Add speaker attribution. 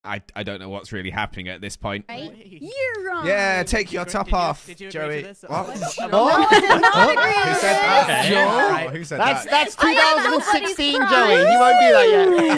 Speaker 1: I don't know what's really happening at this point.
Speaker 2: Right? You're wrong.
Speaker 1: Yeah, take your top off, Joey.
Speaker 2: No,
Speaker 1: What?
Speaker 2: I did not agree
Speaker 1: Who
Speaker 2: with
Speaker 1: said
Speaker 2: this.
Speaker 1: that?
Speaker 3: Okay,
Speaker 1: Joe?
Speaker 3: all right.
Speaker 1: Who said that?
Speaker 4: That's
Speaker 2: I am nobody's
Speaker 4: 2016,
Speaker 2: prize.
Speaker 4: Joey. He won't do that yet.